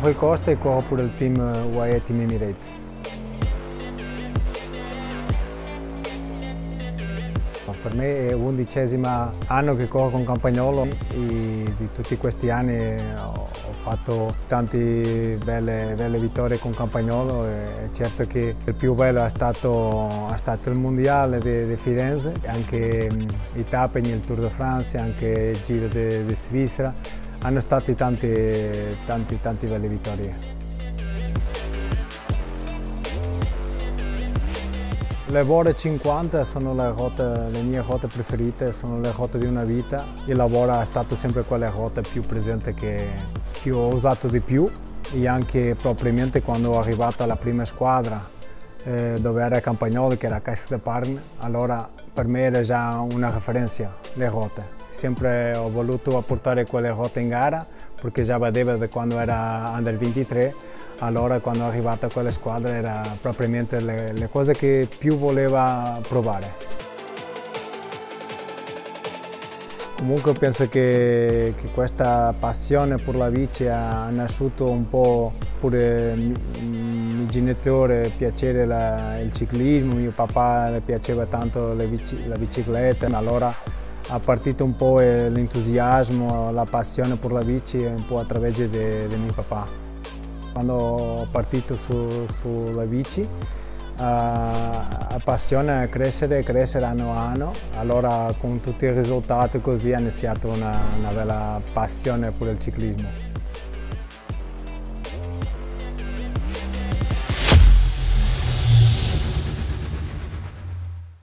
Rui Costa e corro per il team UAE Team Emirates. Per me è l'11° anno che corro con Campagnolo e di tutti questi anni ho fatto tante belle vittorie con Campagnolo e certo che il più bello è stato il Mondiale di Firenze, anche i tappe nel Tour de France, anche il Giro di Svizzera, hanno state tante belle vittorie. Le Bora 50 sono le mie ruote preferite, sono le ruote di una vita. Il lavoro è stato sempre quella ruota più presente che ho usato di più e anche propriamente quando ho arrivato alla prima squadra dove era Campagnolo, che era Caixa de Parme, allora per me era già una referenza le ruote. Sempre ho voluto portare quelle ruote in gara perché già vedevo da quando era Under 23. Allora quando è arrivata a quella squadra era propriamente le cose che più voleva provare. Comunque penso che questa passione per la bici è nasciuto un po' pure ai miei genitori, piacere il ciclismo, mio papà le piaceva tanto la bicicletta, allora è partito un po' l'entusiasmo, la passione per la bici un po' attraverso di mio papà. Quando ho partito sulla bici, la passione è crescere anno a anno, allora con tutti i risultati così ho iniziato una bella passione per il ciclismo.